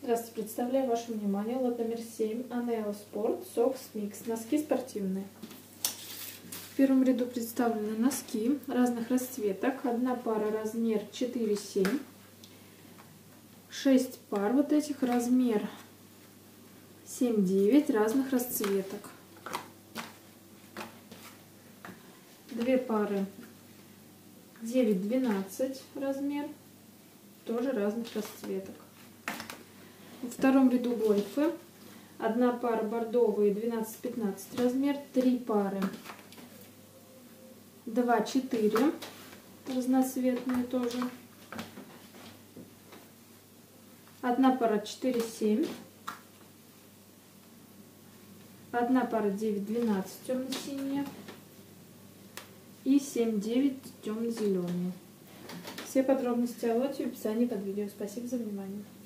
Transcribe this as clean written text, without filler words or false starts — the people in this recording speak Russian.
Здравствуйте, представляю вашему вниманию лот номер 7 Анео Спорт Сокс Микс. Носки спортивные. В первом ряду представлены носки разных расцветок. Одна пара размер 4-7. 6 пар вот этих размер 7-9 разных расцветок. 2 пары 9-12 размер, тоже разных расцветок. Во втором ряду гольфы. Одна пара бордовые 12-15 размер, 3 пары 2-4 разноцветные тоже. Одна пара 4-7. Одна пара 9-12 темно-синяя. И 7-9 темно-зеленые. Все подробности о лоте в описании под видео. Спасибо за внимание.